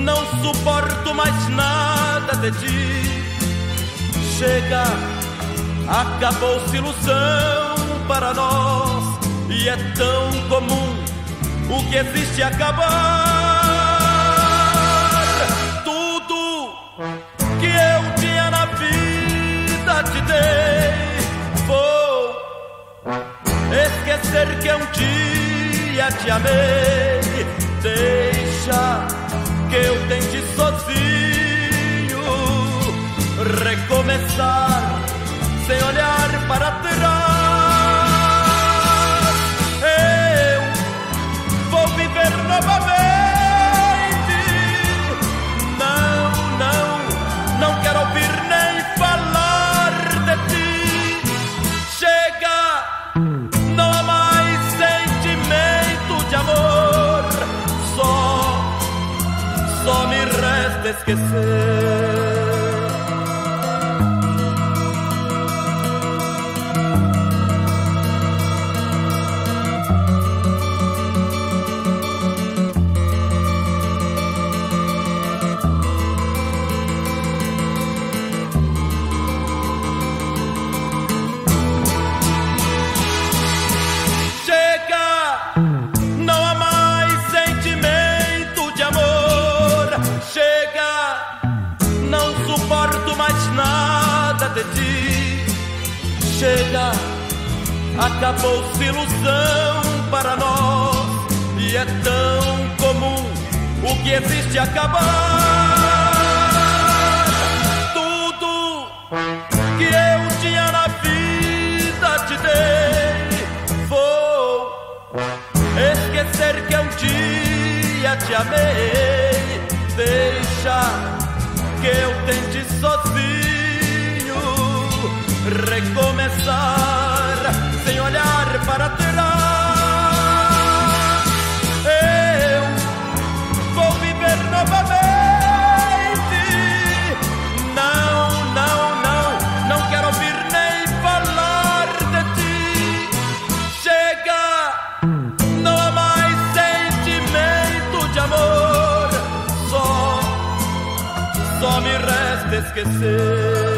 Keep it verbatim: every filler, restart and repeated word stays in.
não suporto mais nada de ti. Chega, acabou-se ilusão para nós, e é tão comum o que existe acabar. Tudo que eu tinha na vida te dei. Vou esquecer que um dia te amei. Deixa que eu tente sozinho recomeçar sem olhar para trás. Eu vou viver novamente. Não, não, não quero ouvir nem falar de ti. Chega, não há mais sentimento de amor. Só, só me resta esquecer. Chega, acabou-se ilusão para nós, e é tão comum o que existe acabar. Tudo que eu tinha na vida te dei. Vou esquecer que um dia te amei. Deixa que eu tente sozinho recomeçar sem olhar para trás. Eu vou viver novamente. Não, não, não, não quero ouvir nem falar de ti. Chega, não há mais sentimento de amor. Só, só me resta esquecer.